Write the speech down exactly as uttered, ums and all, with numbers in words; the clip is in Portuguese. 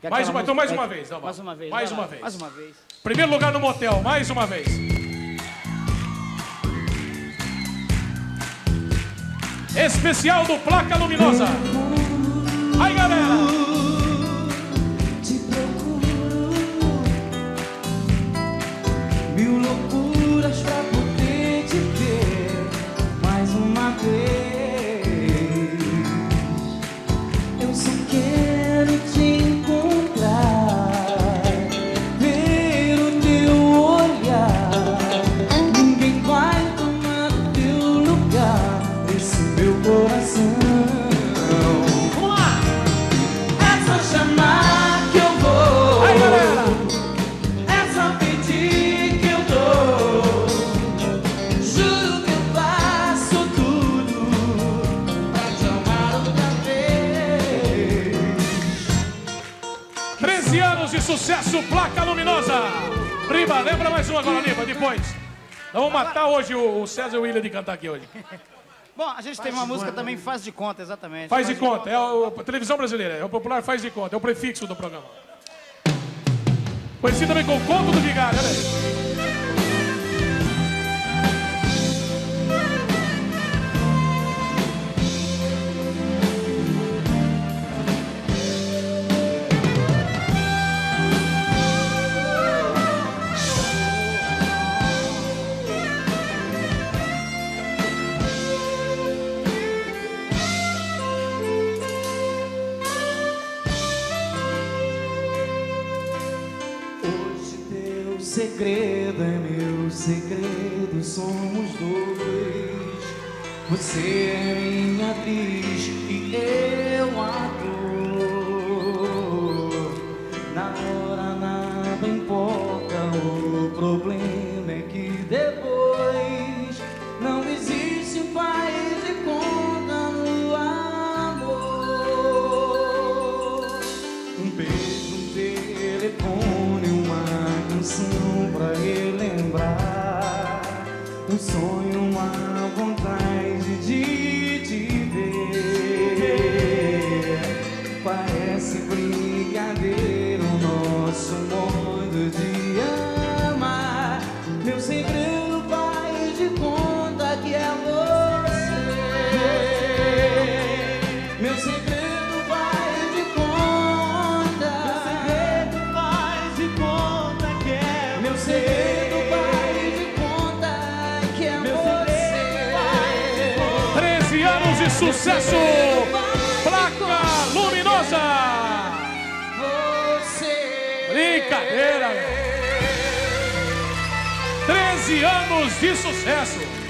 Mais uma, então mais uma é, vez. Não, mais uma vez. Mais lá, uma vez. Mais uma vez. Primeiro lugar no motel, mais uma vez. Especial do Placa Luminosa. Aí, galera. Te procuro, mil loucuras pra poder te ver mais uma vez. Eu só quero te encontrar, ver o teu olhar. Ninguém vai tomar o teu lugar, esse meu coração. treze anos de sucesso, Placa Luminosa. Riba, lembra mais uma agora, Riba, depois. Nós vamos matar hoje o César William de cantar aqui hoje. Bom, a gente tem uma música também, Faz de Conta, exatamente. Faz de conta, é o- a televisão brasileira, é o popular Faz de Conta, é o prefixo do programa. Conhecido também como Conto do Vigário, olha aí. Segredo é meu segredo, somos dois. Você é minha atriz e eu ator. Na hora nada importa, o problema é que depois não existe faz de conta no amor. Um beijo, um telefone, uma canção pra relembrar, um sonho, uma vontade de te ver. Parece brincadeira o nosso modo de amar. Meu segredo faz de conta que é você. Meu segredo faz de conta. Meu segredo faz de conta que é você. treze anos de sucesso, Placa Luminosa. Você. Brincadeira, velho. treze anos de sucesso.